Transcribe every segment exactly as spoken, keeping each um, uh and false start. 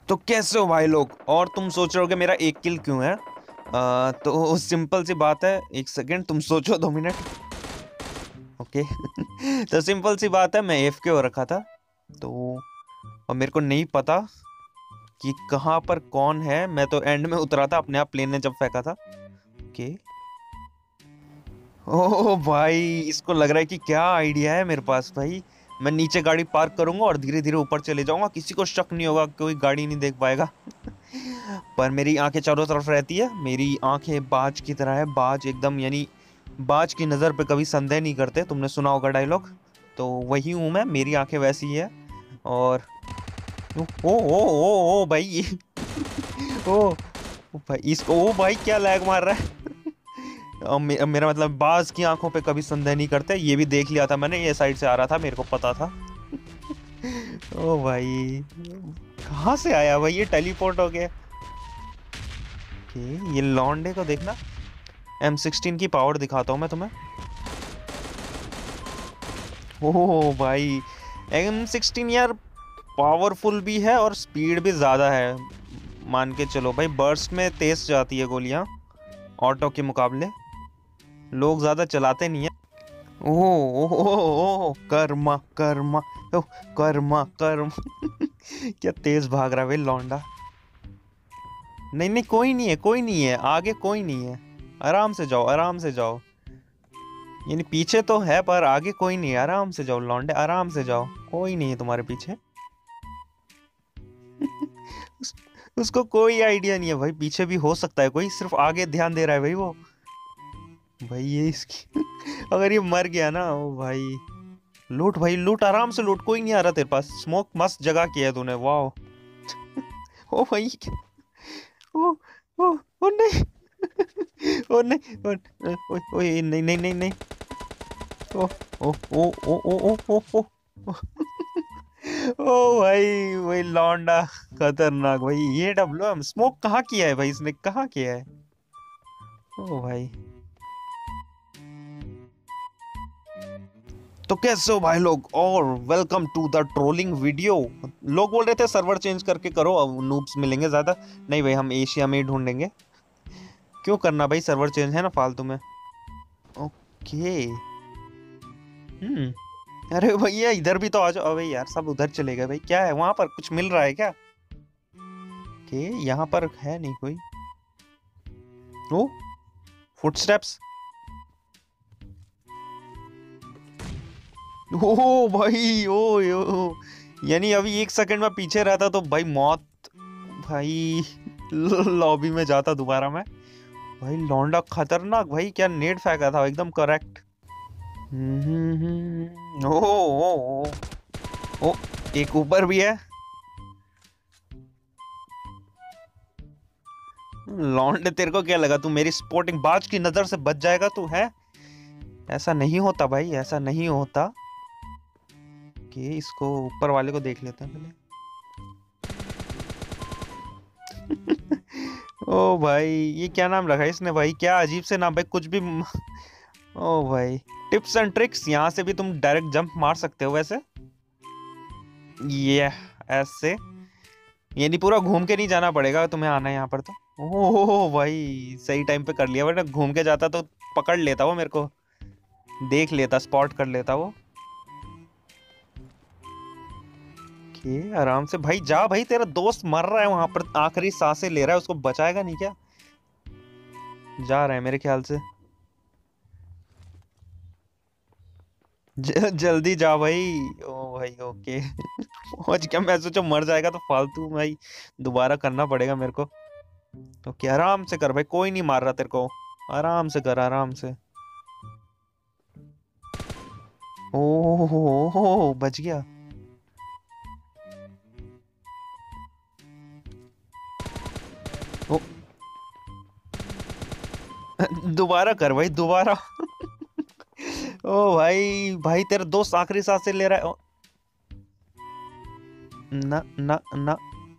तो कैसे हो भाई लोग। और तुम सोच रहे हो कि मेरा एक किल क्यों है। आ, तो सिंपल सी बात है, एक सेकंड तुम सोचो, दो मिनट। ओके। तो सिंपल सी बात है, मैं एफ के हो रखा था। तो और मेरे को नहीं पता कि कहाँ पर कौन है। मैं तो एंड में उतरा था अपने आप, प्लेन ने जब फेंका था। ओके। ओह भाई, इसको लग रहा है कि क्या आइडिया है मेरे पास भाई। मैं नीचे गाड़ी पार्क करूंगा और धीरे धीरे ऊपर चले जाऊंगा, किसी को शक नहीं होगा, कोई गाड़ी नहीं देख पाएगा। पर मेरी आंखें चारों तरफ रहती है, मेरी आंखें बाज की तरह है, बाज एकदम, यानी बाज की नजर पे कभी संदेह नहीं करते, तुमने सुना होगा डायलॉग। तो वही हूं मैं, मेरी आंखें वैसी ही है। और ओ ओ ओ ओ भाई। ओ ओ भाई, इसको ओ भाई क्या लैग मार रहा है। अब मे, अब मेरा मतलब, बाज की आंखों पे कभी संदेह नहीं करते, ये भी देख लिया था मैंने, ये साइड से आ रहा था, मेरे को पता था। ओ भाई, कहाँ से आया भाई, ये टेलीपोर्ट हो गया। ओके, ये लॉन्डे को देखना। एम सिक्सटीन की पावर दिखाता हूँ मैं तुम्हें। ओह भाई, एम सिक्सटीन यार पावरफुल भी है और स्पीड भी ज़्यादा है। मान के चलो भाई, बर्स्ट में तेज जाती है गोलियां ऑटो के मुकाबले। लोग ज़्यादा चलाते नहीं है। ओह ओह ओह, कर्मा कर्मा। ओह, कर्मा कर्मा। क्या तेज भाग रहा है भाई लौंडा। नहीं नहीं, कोई नहीं है, कोई नहीं है आगे, कोई नहीं है। आराम से जाओ, आराम से जाओ। यानी पीछे तो है पर आगे कोई नहीं है, आराम से जाओ लौंडे, आराम से जाओ, कोई नहीं है तुम्हारे पीछे। उस, उसको कोई आइडिया नहीं है भाई, पीछे भी हो सकता है कोई, सिर्फ आगे ध्यान दे रहा है भाई वो। भाई ये इसकी अगर ये मर गया ना, ओ भाई। लूट भाई लूट, आराम से लूट, कोई नहीं आ रहा तेरे पास, स्मोक मस्त जगह किया है तूने, वाह। ओ भाई, ओ ओ ओ नहीं। ओ नहीं, ओ ओ ओ नहीं नहीं नहीं नहीं। ओ ओ ओ ओ ओ ओ ओ ओ ओ ओ भाई, वही लौंडा खतरनाक भाई। ये डब्लो एम स्मोक कहाँ किया है भाई, इसने कहाँ किया है। ओ भाई। तो कैसे हो भाई लोग, और welcome to the trolling video. लोग बोल रहे थे सर्वर चेंज करके करो, अब नूब्स मिलेंगे ज्यादा। नहीं भाई, हम एशिया में ही ढूंढेंगे। क्यों करना भाई सर्वर चेंज, है ना फालतू में। ओके। हम्म। अरे भैया इधर भी तो आ जाओ। अबे यार, सब उधर चले गए भाई, क्या है वहां पर, कुछ मिल रहा है क्या। ओके, यहाँ पर है नहीं कोई। ओ, फुटस्टेप्स। ओ भाई, ओ ओ, यानी अभी एक सेकंड में पीछे रहता तो भाई मौत। भाई लॉबी में जाता दोबारा मैं। भाई लौंडा खतरनाक भाई, क्या नेट फेंका था, एकदम करेक्ट। हम्म, ओ ओ ओ ओ, एक ऊपर भी है। लौंडे, तेरे को क्या लगा तू मेरी स्पोर्टिंग बाज की नजर से बच जाएगा तू, है। ऐसा नहीं होता भाई, ऐसा नहीं होता। कि इसको ऊपर वाले को देख लेते हैं पहले। ओ भाई, ये क्या नाम रखा है इसने भाई, क्या अजीब से नाम भाई, कुछ भी। ओ भाई, टिप्स एंड ट्रिक्स, यहाँ से भी तुम डायरेक्ट जंप मार सकते हो वैसे। ये ऐसे, यानी पूरा घूम के नहीं जाना पड़ेगा तुम्हें, आना है यहाँ पर तो। ओह भाई, सही टाइम पे कर लिया, वरना घूम के जाता तो पकड़ लेता वो मेरे को, देख लेता, स्पॉट कर लेता वो। ओके, आराम से भाई जा भाई, तेरा दोस्त मर रहा है वहां पर, आखिरी सांसें ले रहा है, उसको बचाएगा नहीं क्या। जा रहा है मेरे ख्याल से। ज, जल्दी जा भाई। ओ भाई, ओके। पहुंच गया, मैं सोचा मर जाएगा तो फालतू भाई, दोबारा करना पड़ेगा मेरे को। ओके, आराम से कर भाई, कोई नहीं मार रहा तेरे को, आराम से कर, आराम से। ओह बच गया। ओ, दोबारा कर भाई, दोबारा। ओ भाई भाई, तेरा दोस्त आखिरी सांसें ले रहा है। ओ, ना ना ना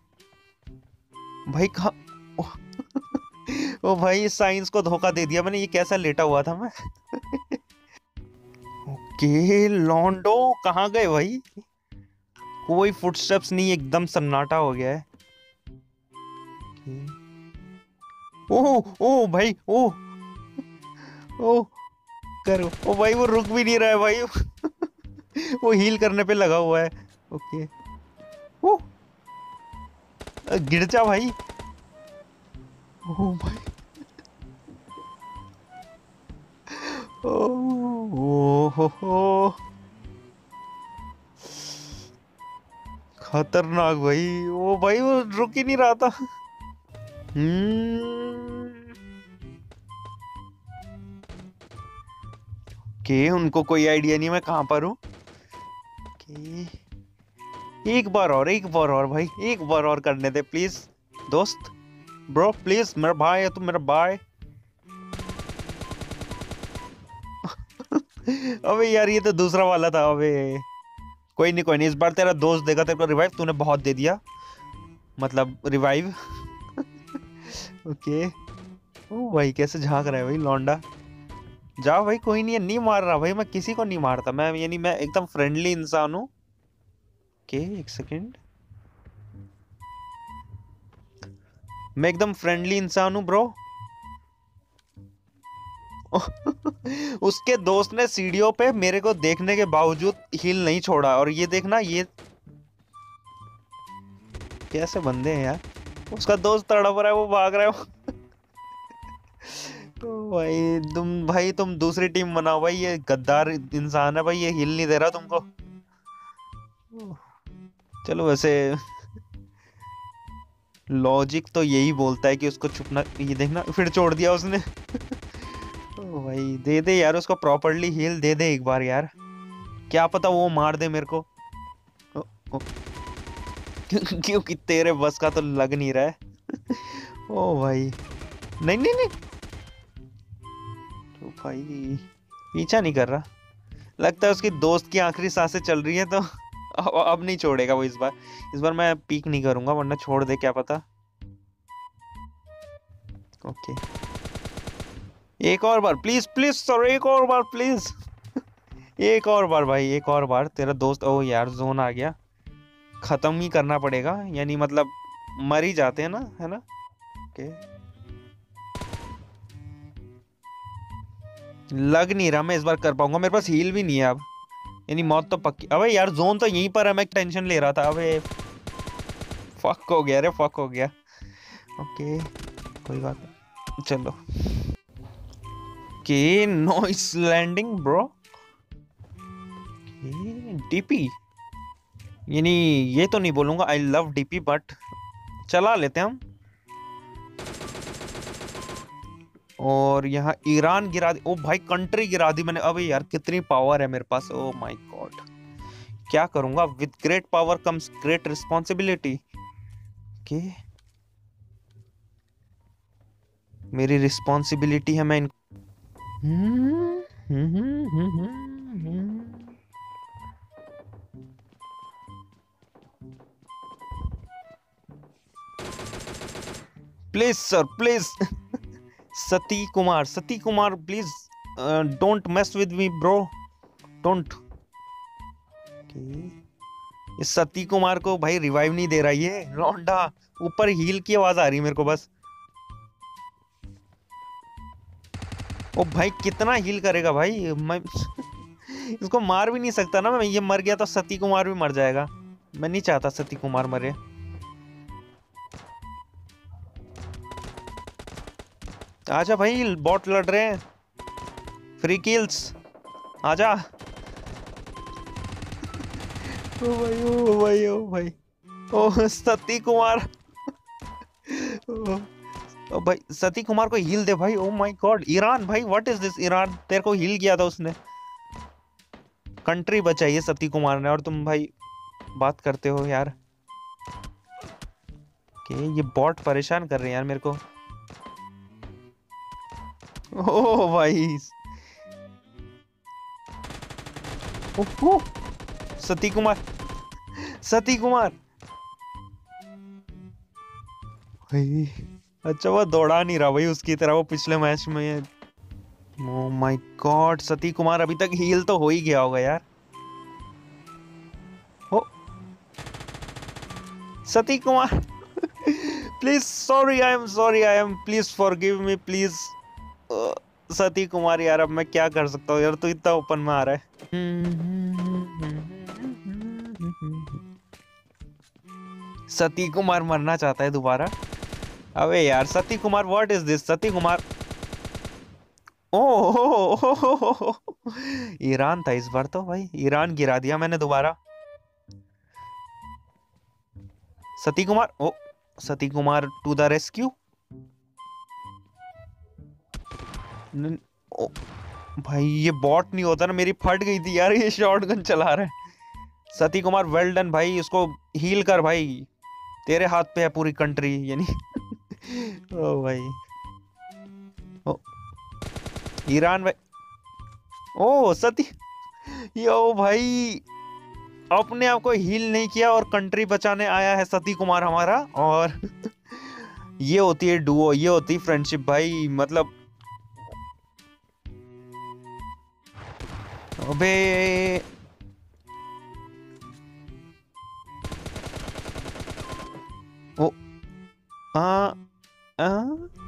भाई, कहाँ। ओ, ओ भाई, साइंस को धोखा दे दिया मैंने, ये कैसा लेटा हुआ था मैं। ओके लॉन्डो, कहाँ गए भाई। कोई फुटस्टेप्स नहीं, एकदम सन्नाटा हो गया है। ओह ओह भाई, ओह ओह करो। ओ भाई वो रुक भी नहीं रहा है भाई। वो हील करने पे लगा हुआ है। ओके। ओह गिर जा भाई। ओह भाई। ओह ओह हो हो। खतरनाक भाई। ओ भाई वो रुक ही नहीं रहा था। हम्म। के उनको कोई आइडिया नहीं मैं कहां पर हूँ। के एक बार और, एक बार और भाई, एक बार और करने दे प्लीज दोस्त। ब्रो प्लीज, मेरा भाई है तू, मेरा भाई। अबे यार ये तो दूसरा वाला था। अबे कोई नहीं कोई नहीं, इस बार तेरा दोस्त देगा तेरे को रिवाइव। तूने बहुत दे दिया, मतलब रिवाइव। ओके। ओ भाई कैसे झांक रहा है भाई लौंडा। जाओ भाई, कोई नहीं है, नहीं मार रहा भाई, मैं किसी को नहीं मारता। मैं यानी मैं एकदम फ्रेंडली इंसान हूँ। ओके एक सेकेंड, मैं एकदम फ्रेंडली इंसान हूँ ब्रो। उसके दोस्त ने सीढ़ियों पे मेरे को देखने के बावजूद हील नहीं छोड़ा। और ये देखना, ये कैसे बंदे हैं यार। उसका दोस्त तड़प रहा है, वो भाग रहा है। तो भाई तुम भाई तुम दूसरी टीम बनाओ भाई, ये गद्दार इंसान है भाई, ये हिल नहीं दे रहा तुमको। चलो वैसे लॉजिक तो यही बोलता है कि उसको छुपना। ये देखना फिर छोड़ दिया उसने। ओ भाई दे दे यार उसको प्रॉपरली हील दे दे एक बार यार, क्या पता वो मार दे मेरे को। ओ, ओ, क्यों- क्योंकि तेरे बस का तो लग नहीं रहा है। ओ भाई नहीं नहीं नहीं। तो भाई पीछा नहीं कर रहा, लगता है उसकी दोस्त की आखिरी सांसें चल रही है तो अब, अब नहीं छोड़ेगा वो इस बार। इस बार मैं पीक नहीं करूंगा वरना छोड़ दे क्या पता। ओके एक और बार प्लीज प्लीज सर, एक और बार प्लीज। एक और बार भाई, एक और बार तेरा दोस्त। ओ यार जोन आ गया, खत्म ही करना पड़ेगा, यानी मतलब मर ही जाते हैं ना, है ना। ओके लग नहीं रहा मैं इस बार कर पाऊंगा, मेरे पास हील भी नहीं है अब, यानी मौत तो पक्की। अबे यार जोन तो यहीं पर है, मैं टेंशन ले रहा था। अबे फक हो गया रे, फक हो गया। ओके कोई बात नहीं, चलो। के नॉइस लैंडिंग ब्रो। डीपी, यानी ये तो नहीं बोलूंगा आई लव डीपी, बट चला लेते हैं हम। और यहाँ ईरान गिरा दी। ओ भाई कंट्री गिरा दी मैंने। अबे यार कितनी पावर है मेरे पास, ओ माय गॉड। क्या करूंगा, with great power comes great responsibility. के मेरी रिस्पॉन्सिबिलिटी है, मैं इन please sir please. Sati Kumar, Sati Kumar please don't mess with me bro, don't. इस सती कुमार को भाई रिवाइव नहीं दे रहा ये लौंडा। ऊपर हील की आवाज आ रही है मेरे को बस। ओ भाई कितना हील करेगा भाई, मैं इसको मार भी नहीं सकता ना मैं। ये मर गया तो सती कुमार भी मर जाएगा, मैं नहीं चाहता सती कुमार मरे। आजा भाई बॉट लड़ रहे हैं, फ्री किल्स आजा। ओ भाई ओ भाई ओ भाई ओ सती कुमार। ओ, ओ भाई सती कुमार को हील दे भाई। ओ माय गॉड ईरान भाई, व्हाट इज दिस ईरान, तेरे को हील किया था उसने, कंट्री बचाई है सती कुमार ने, और तुम भाई बात करते हो यार। कि ये बॉट परेशान कर रहे हैं यार मेरे को। ओ भाई ओह सती कुमार, सती कुमार भाई। अच्छा वो दौड़ा नहीं रहा भाई उसकी तरह वो पिछले मैच में। Oh my god Sati Kumar अभी तक हील तो हो ही गया होगा यार। Oh Sati Kumar please sorry, I am sorry, I am please forgive me please. Sati Kumar यार, अब मैं क्या कर सकता हूँ यार, तू इतना ओपन में आ रहा है। सती कुमार मरना चाहता है दोबारा। अबे यार Sati Kumar, what is this Sati Kumar. Oh, Iran था इस बार तो भाई, ईरान गिरा दिया मैंने दोबारा। Sati Kumar, oh Sati Kumar to the rescue. Oh भाई ये बॉट नहीं होता ना, मेरी फट गई थी यार, ये शॉटगन चला रहा है। सती कुमार वेल डन भाई, इसको हील कर भाई, तेरे हाथ पे है पूरी कंट्री यानी। ओ भाई, ओ ईरान भाई, ओ सती, यो भाई अपने आप को हील नहीं किया और कंट्री बचाने आया है सती कुमार हमारा। और ये होती है डुओ, ये होती है फ्रेंडशिप भाई, मतलब अबे ओ आ, आ,